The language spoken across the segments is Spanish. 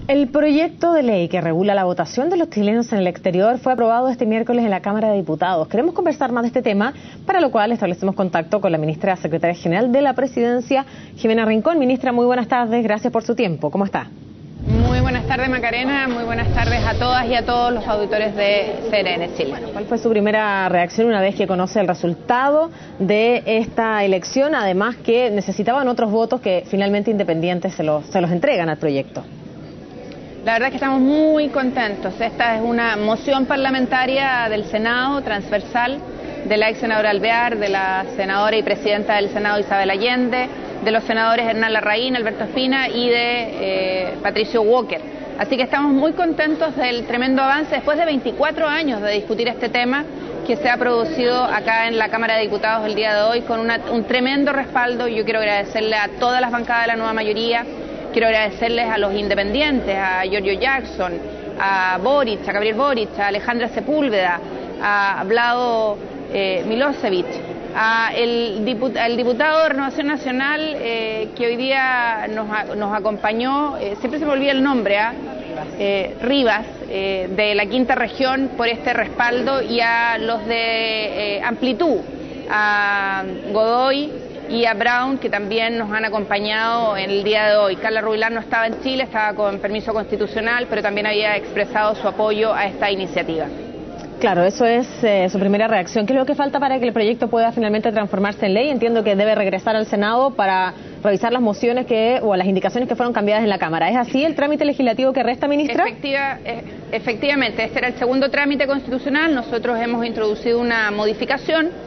El proyecto de ley que regula la votación de los chilenos en el exterior fue aprobado este miércoles en la Cámara de Diputados. Queremos conversar más de este tema, para lo cual establecemos contacto con la ministra secretaria general de la Presidencia, Jimena Rincón. Ministra, muy buenas tardes, gracias por su tiempo. ¿Cómo está? Muy buenas tardes, Macarena, muy buenas tardes a todas y a todos los auditores de CNN Chile. Bueno, ¿cuál fue su primera reacción una vez que conoce el resultado de esta elección? Además que necesitaban otros votos que finalmente Independientes se los entregan al proyecto. La verdad es que estamos muy contentos. Esta es una moción parlamentaria del Senado, transversal, de la ex senadora Alvear, de la senadora y presidenta del Senado Isabel Allende, de los senadores Hernán Larraín, Alberto Espina y de Patricio Walker. Así que estamos muy contentos del tremendo avance después de 24 años de discutir este tema que se ha producido acá en la Cámara de Diputados el día de hoy con un tremendo respaldo. Yo quiero agradecerle a todas las bancadas de la nueva mayoría. Quiero agradecerles a los independientes, a Giorgio Jackson, a Boric, a Gabriel Boric, a Alejandra Sepúlveda, a Vlado Milosevic, al diputado de Renovación Nacional que hoy día nos acompañó, siempre se me olvida el nombre, Rivas, de la Quinta Región, por este respaldo, y a los de Amplitud, a Godoy y a Brown, que también nos han acompañado en el día de hoy. Carla Rubilar no estaba en Chile, estaba con permiso constitucional, pero también había expresado su apoyo a esta iniciativa. Claro, eso es su primera reacción. ¿Qué es lo que falta para que el proyecto pueda finalmente transformarse en ley? Entiendo que debe regresar al Senado para revisar las mociones o las indicaciones que fueron cambiadas en la Cámara. ¿Es así el trámite legislativo que resta, ministra? Efectivamente, este era el segundo trámite constitucional. Nosotros hemos introducido una modificación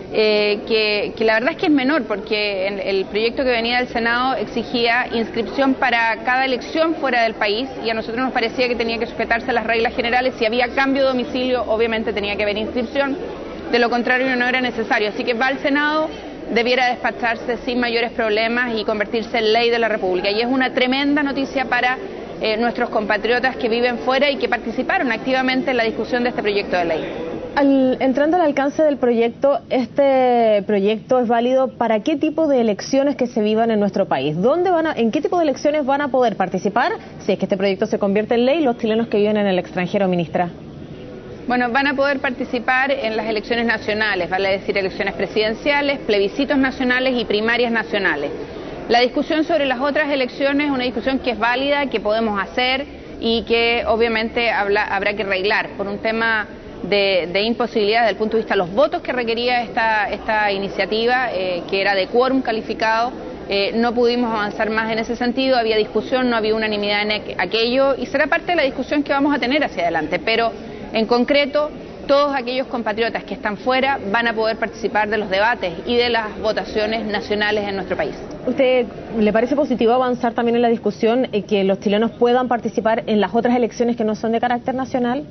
que la verdad es que es menor, porque el proyecto que venía del Senado exigía inscripción para cada elección fuera del país, y a nosotros nos parecía que tenía que sujetarse a las reglas generales. Si había cambio de domicilio, obviamente tenía que haber inscripción, de lo contrario no era necesario. Así que va al Senado, debiera despacharse sin mayores problemas y convertirse en ley de la República. Y es una tremenda noticia para nuestros compatriotas que viven fuera y que participaron activamente en la discusión de este proyecto de ley. Entrando al alcance del proyecto, ¿este proyecto es válido para qué tipo de elecciones que se vivan en nuestro país? ¿En qué tipo de elecciones van a poder participar, si es que este proyecto se convierte en ley, los chilenos que viven en el extranjero, ministra? Bueno, van a poder participar en las elecciones nacionales, vale decir elecciones presidenciales, plebiscitos nacionales y primarias nacionales. La discusión sobre las otras elecciones es una discusión que es válida, que podemos hacer y que obviamente habrá que arreglar por un tema de imposibilidad desde el punto de vista de los votos que requería esta iniciativa, que era de quórum calificado. No pudimos avanzar más en ese sentido, había discusión, no había unanimidad en aquello, y será parte de la discusión que vamos a tener hacia adelante, pero en concreto todos aquellos compatriotas que están fuera van a poder participar de los debates y de las votaciones nacionales en nuestro país. ¿Usted le parece positivo avanzar también en la discusión que los chilenos puedan participar en las otras elecciones que no son de carácter nacional?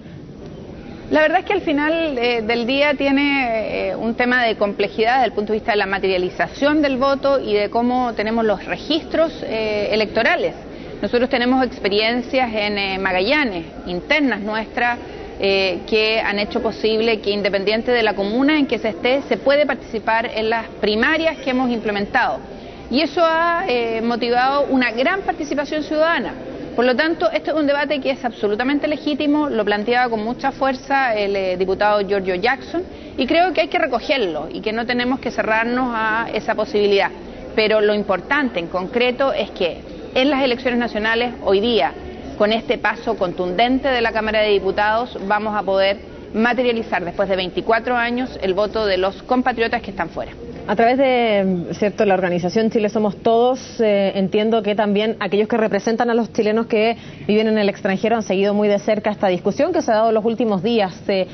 La verdad es que al final del día tiene un tema de complejidad desde el punto de vista de la materialización del voto y de cómo tenemos los registros electorales. Nosotros tenemos experiencias en Magallanes, internas nuestras, que han hecho posible que, independiente de la comuna en que se esté, se puede participar en las primarias que hemos implementado. Y eso ha motivado una gran participación ciudadana. Por lo tanto, este es un debate que es absolutamente legítimo, lo planteaba con mucha fuerza el diputado Giorgio Jackson, y creo que hay que recogerlo y que no tenemos que cerrarnos a esa posibilidad. Pero lo importante en concreto es que en las elecciones nacionales hoy día, con este paso contundente de la Cámara de Diputados, vamos a poder materializar después de 24 años el voto de los compatriotas que están fuera. A través de la organización Chile Somos Todos, entiendo que también aquellos que representan a los chilenos que viven en el extranjero han seguido muy de cerca esta discusión que se ha dado en los últimos días.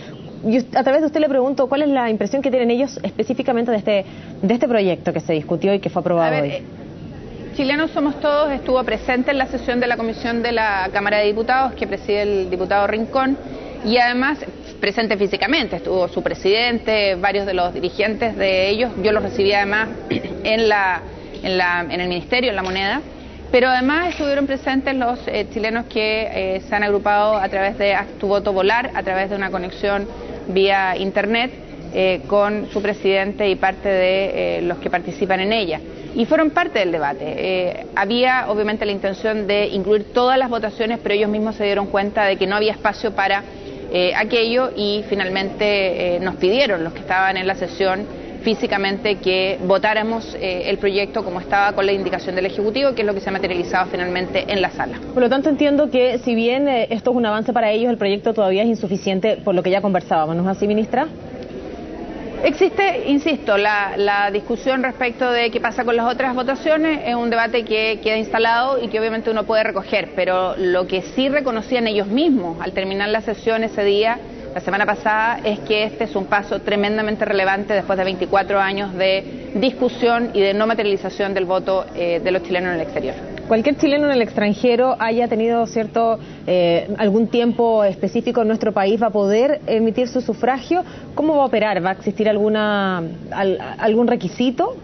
A través de usted le pregunto, ¿cuál es la impresión que tienen ellos específicamente de este proyecto que se discutió y que fue aprobado hoy? Chilenos Somos Todos estuvo presente en la sesión de la Comisión de la Cámara de Diputados que preside el diputado Rincón, y además presente físicamente, estuvo su presidente, varios de los dirigentes de ellos, yo los recibí además en el Ministerio, en La Moneda, pero además estuvieron presentes los chilenos que se han agrupado a través de Tu Voto Volar, a través de una conexión vía internet, con su presidente y parte de los que participan en ella. Y fueron parte del debate. Había obviamente la intención de incluir todas las votaciones, pero ellos mismos se dieron cuenta de que no había espacio para aquello y finalmente nos pidieron, los que estaban en la sesión, físicamente que votáramos el proyecto como estaba con la indicación del Ejecutivo, que es lo que se ha materializado finalmente en la sala. Por lo tanto, entiendo que si bien esto es un avance para ellos, el proyecto todavía es insuficiente por lo que ya conversábamos, ¿no es así, ministra? Existe, insisto, la discusión respecto de qué pasa con las otras votaciones, es un debate que queda instalado y que obviamente uno puede recoger, pero lo que sí reconocían ellos mismos al terminar la sesión ese día, la semana pasada, es que este es un paso tremendamente relevante después de 24 años de discusión y de no materialización del voto de los chilenos en el exterior. Cualquier chileno en el extranjero haya tenido algún tiempo específico en nuestro país va a poder emitir su sufragio. ¿Cómo va a operar? ¿Va a existir algún requisito?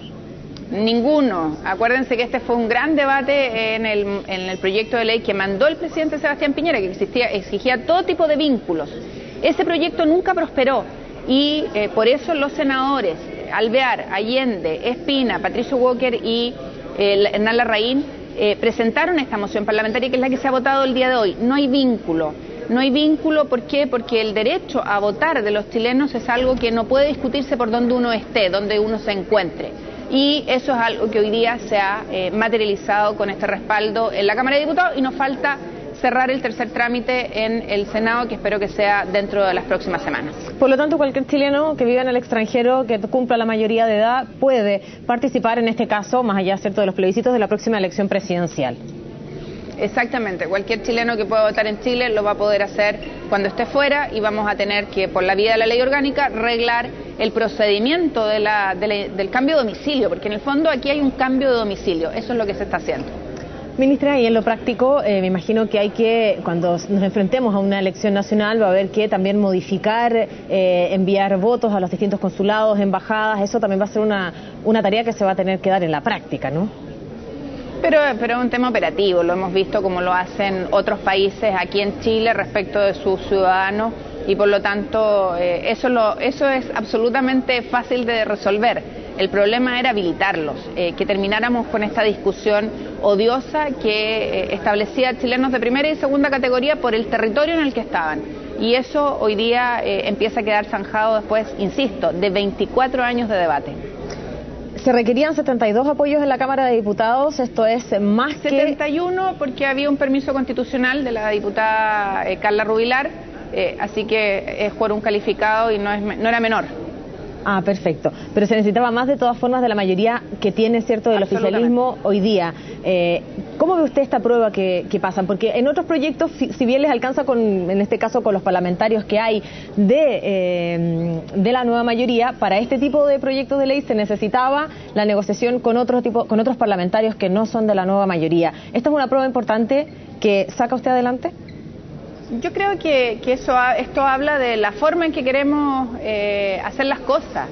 Ninguno. Acuérdense que este fue un gran debate en el proyecto de ley que mandó el presidente Sebastián Piñera, que exigía todo tipo de vínculos. Ese proyecto nunca prosperó y por eso los senadores Alvear, Allende, Espina, Patricio Walker y Hernán Larraín presentaron esta moción parlamentaria, que es la que se ha votado el día de hoy. No hay vínculo. No hay vínculo, ¿por qué? Porque el derecho a votar de los chilenos es algo que no puede discutirse por donde uno esté, donde uno se encuentre. Y eso es algo que hoy día se ha materializado con este respaldo en la Cámara de Diputados y nos falta cerrar el tercer trámite en el Senado, que espero que sea dentro de las próximas semanas. Por lo tanto, cualquier chileno que viva en el extranjero, que cumpla la mayoría de edad, puede participar en este caso, más allá, ¿cierto?, de los plebiscitos de la próxima elección presidencial. Exactamente, cualquier chileno que pueda votar en Chile lo va a poder hacer cuando esté fuera y vamos a tener que, por la vía de la ley orgánica, reglar el procedimiento del cambio de domicilio, porque en el fondo aquí hay un cambio de domicilio, eso es lo que se está haciendo. Ministra, y en lo práctico, me imagino que cuando nos enfrentemos a una elección nacional, va a haber que también modificar, enviar votos a los distintos consulados, embajadas, eso también va a ser una tarea que se va a tener que dar en la práctica, ¿no? Pero es un tema operativo, lo hemos visto como lo hacen otros países aquí en Chile respecto de sus ciudadanos y por lo tanto eso es absolutamente fácil de resolver. El problema era habilitarlos, que termináramos con esta discusión odiosa que establecía chilenos de primera y segunda categoría por el territorio en el que estaban. Y eso hoy día empieza a quedar zanjado después, insisto, de 24 años de debate. Se requerían 72 apoyos en la Cámara de Diputados, esto es más 71 porque había un permiso constitucional de la diputada Carla Rubilar, así que es quórum calificado y no era menor. Ah, perfecto. Pero se necesitaba más de todas formas de la mayoría que tiene, ¿cierto?, del oficialismo hoy día. ¿Cómo ve usted esta prueba que pasan? Porque en otros proyectos, si bien les alcanza en este caso con los parlamentarios que hay de la nueva mayoría, para este tipo de proyectos de ley se necesitaba la negociación con otros parlamentarios que no son de la nueva mayoría. ¿Esta es una prueba importante que saca usted adelante? Yo creo que esto habla de la forma en que queremos hacer las cosas.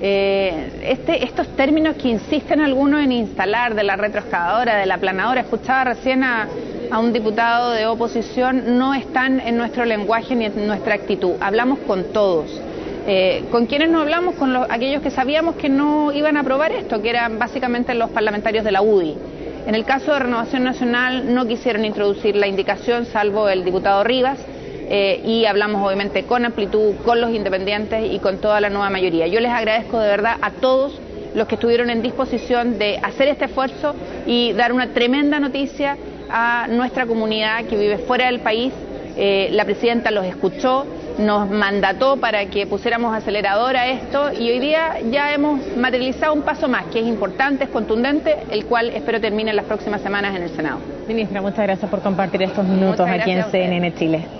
Estos términos que insisten algunos en instalar, de la retroexcavadora, de la aplanadora, escuchaba recién a un diputado de oposición, no están en nuestro lenguaje ni en nuestra actitud. Hablamos con todos. ¿Con quiénes no hablamos? Con aquellos que sabíamos que no iban a aprobar esto, que eran básicamente los parlamentarios de la UDI. En el caso de Renovación Nacional no quisieron introducir la indicación, salvo el diputado Rivas, y hablamos obviamente con amplitud, con los independientes y con toda la nueva mayoría. Yo les agradezco de verdad a todos los que estuvieron en disposición de hacer este esfuerzo y dar una tremenda noticia a nuestra comunidad que vive fuera del país. La presidenta los escuchó, nos mandató para que pusiéramos acelerador a esto y hoy día ya hemos materializado un paso más, que es importante, es contundente, el cual espero termine en las próximas semanas en el Senado. Ministra, muchas gracias por compartir estos minutos aquí en CNN Chile.